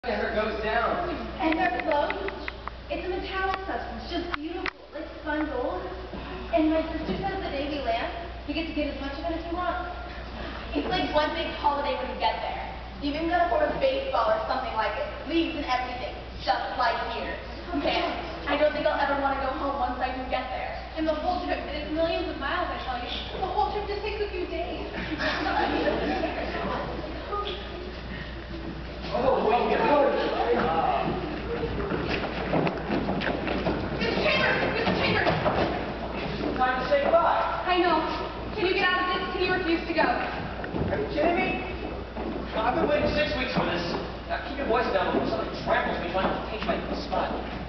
Never goes down. And their clothes, it's a metallic substance, just beautiful, like spun gold. And my sister says the day we land, you get to get as much of it as you want. It's like one big holiday when you get there. You even got a form of baseball or something like it. Leagues and everything, just like here. Man, I don't think I'll ever want to go home once I do get there. And the whole trip, and it's millions of miles, I tell you. The whole trip just takes a few days. Oh, wait, Mr. Chambers! Time to say goodbye. I know. Can you get out of this? Can you refuse to go? Are you kidding me? I've been waiting 6 weeks for this. Now keep your voice down before somebody tramples me trying to take my spot.